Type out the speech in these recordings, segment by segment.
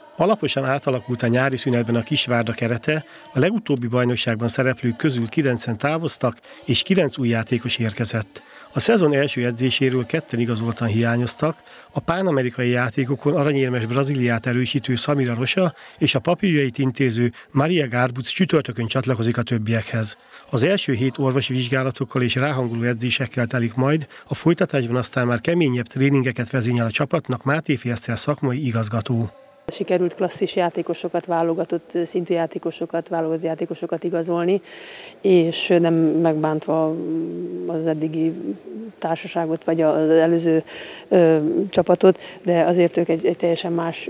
Alaposan átalakult a nyári szünetben a Kisvárda kerete, a legutóbbi bajnokságban szereplők közül 9-en távoztak, és 9 új játékos érkezett. A szezon első edzéséről 2-en igazoltan hiányoztak, a pánamerikai játékokon aranyérmes Brazíliát erősítő Samira Rocha és a papírjait intéző Maria Garbuc csütörtökön csatlakozik a többiekhez. Az első hét orvosi vizsgálatokkal és ráhangoló edzésekkel telik majd, a folytatásban aztán már keményebb tréningeket vezényel a csapatnak Mátéfi Eszter szakmai igazgató. Sikerült klasszis játékosokat, válogatott szintű játékosokat, válogatott játékosokat igazolni, és nem megbántva az eddigi társaságot, vagy az előző csapatot, de azért ők egy teljesen más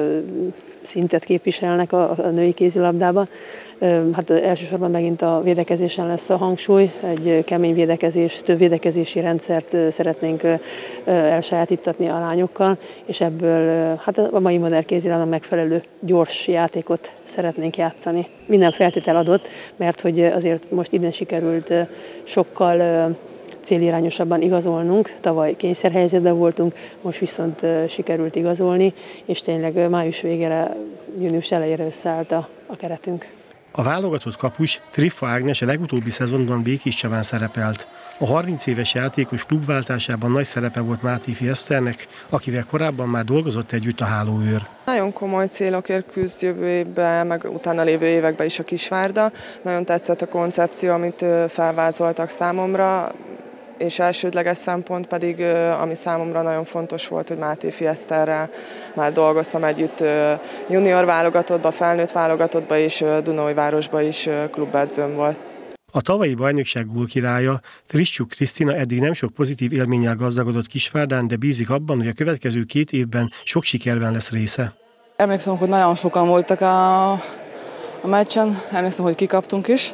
szintet képviselnek a női kézilabdában. Hát elsősorban megint a védekezésen lesz a hangsúly, egy kemény védekezés, több védekezési rendszert szeretnénk elsajátítatni a lányokkal, és ebből hát a mai modern kézilabdában megfelelő gyors játékot szeretnénk játszani. Minden feltétel adott, mert hogy azért most idén sikerült sokkal célirányosabban igazolnunk, tavaly kényszerhelyzetben voltunk, most viszont sikerült igazolni, és tényleg május végére, június elejére összeállt a keretünk. A válogatott kapus Triffa Ágnes a legutóbbi szezonban Békéscsabán szerepelt. A 30 éves játékos klubváltásában nagy szerepe volt Mátéfi Eszternek, akivel korábban már dolgozott együtt a hálóőr. Nagyon komoly célokért küzd jövő évben, meg utána lévő években is a Kisvárda. Nagyon tetszett a koncepció, amit felvázoltak számomra, és elsődleges szempont pedig, ami számomra nagyon fontos volt, hogy Mátéfi Eszterrel már dolgoztam együtt junior válogatottban, felnőtt válogatottban és Dunaújvárosban is klubedzőm volt. A tavalyi bajnokság gólkirálya, Trissuk Krisztina eddig nem sok pozitív élménnyel gazdagodott Kisvárdán, de bízik abban, hogy a következő 2 évben sok sikerben lesz része. Emlékszem, hogy nagyon sokan voltak a meccsen, emlékszem, hogy kikaptunk is.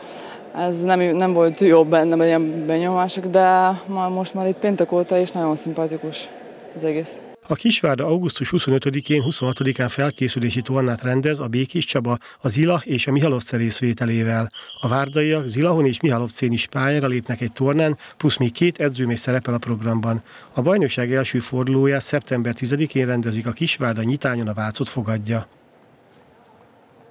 Ez nem volt jobb bennem ilyen benyomások, de most már itt péntek óta is nagyon szimpatikus az egész. A Kisvárda augusztus 25-én, 26-án felkészülési tornát rendez a Békéscsaba, a Zilah és a Mihalovce részvételével. A várdaiak Zilahon és Mihalovcén is pályára lépnek egy tornán, plusz még 2 edzőmés szerepel a programban. A bajnokság első fordulóját szeptember 10-én rendezik, a Kisvárda Nyitányon a Vácot fogadja.